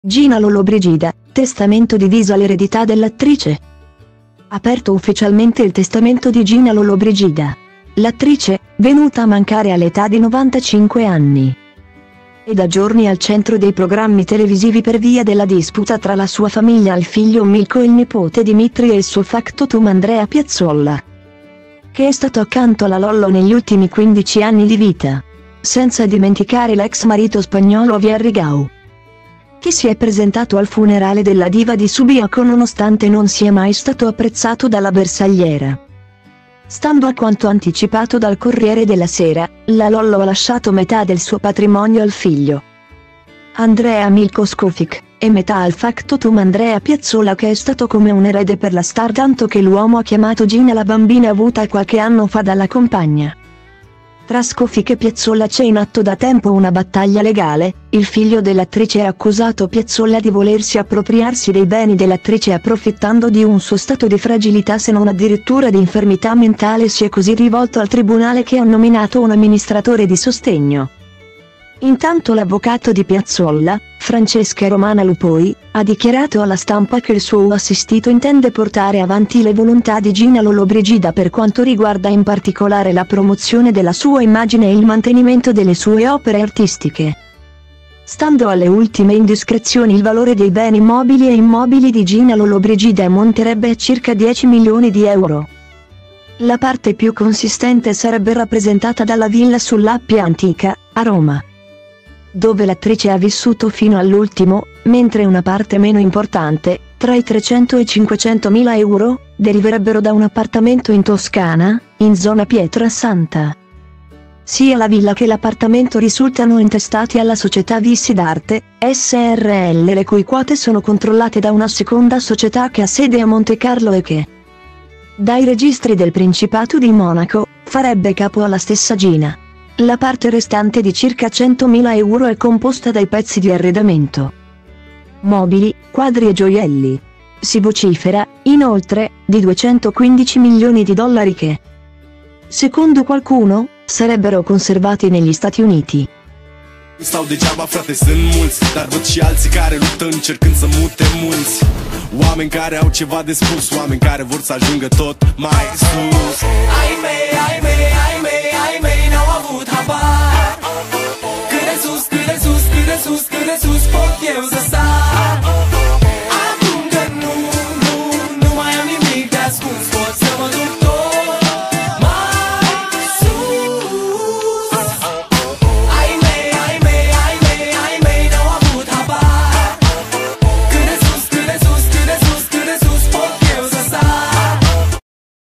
Gina Lollobrigida, testamento diviso all'eredità dell'attrice. Aperto ufficialmente il testamento di Gina Lollobrigida. L'attrice, venuta a mancare all'età di 95 anni. È da giorni al centro dei programmi televisivi per via della disputa tra la sua famiglia, il figlio Milko e il nipote Dimitri e il suo factotum Andrea Piazzolla, che è stato accanto alla Lollo negli ultimi 15 anni di vita. Senza dimenticare l'ex marito spagnolo Javier Rigau, che si è presentato al funerale della diva di Subiaco nonostante non sia mai stato apprezzato dalla bersagliera. Stando a quanto anticipato dal Corriere della Sera, la Lollo ha lasciato metà del suo patrimonio al figlio Andrea Milko Scoffic, e metà al factotum Andrea Piazzolla, che è stato come un erede per la star, tanto che l'uomo ha chiamato Gina la bambina avuta qualche anno fa dalla compagna. Tra Scoffic e Piazzolla c'è in atto da tempo una battaglia legale. Il figlio dell'attrice ha accusato Piazzolla di volersi appropriarsi dei beni dell'attrice approfittando di un suo stato di fragilità, se non addirittura di infermità mentale. Si è così rivolto al tribunale, che ha nominato un amministratore di sostegno. Intanto l'avvocato di Piazzolla, Francesca Romana Lupoi, ha dichiarato alla stampa che il suo assistito intende portare avanti le volontà di Gina Lollobrigida per quanto riguarda in particolare la promozione della sua immagine e il mantenimento delle sue opere artistiche. Stando alle ultime indiscrezioni, il valore dei beni mobili e immobili di Gina Lollobrigida ammonterebbe a circa 10 milioni di euro. La parte più consistente sarebbe rappresentata dalla villa sull'Appia Antica, a Roma, dove l'attrice ha vissuto fino all'ultimo, mentre una parte meno importante, tra i 300 e i 500 mila euro, deriverebbero da un appartamento in Toscana, in zona Pietrasanta. Sia la villa che l'appartamento risultano intestati alla società Vissi d'Arte, SRL, le cui quote sono controllate da una seconda società che ha sede a Montecarlo e che, dai registri del Principato di Monaco, farebbe capo alla stessa Gina. La parte restante di circa 100.000 euro è composta dai pezzi di arredamento, mobili, quadri e gioielli. Si vocifera, inoltre, di 215 milioni di dollari che, secondo qualcuno, sarebbero conservati negli Stati Uniti. Stau degeaba, frate, sunt mulți, dar văd și alții care luptă încercând să mute mulți. Oameni care au ceva de spus, oameni care vor să ajungă tot mai sus. Ai mei n-au avut habar. Cât de sus, cât de sus, cât de sus, cât de sus pot eu să sar.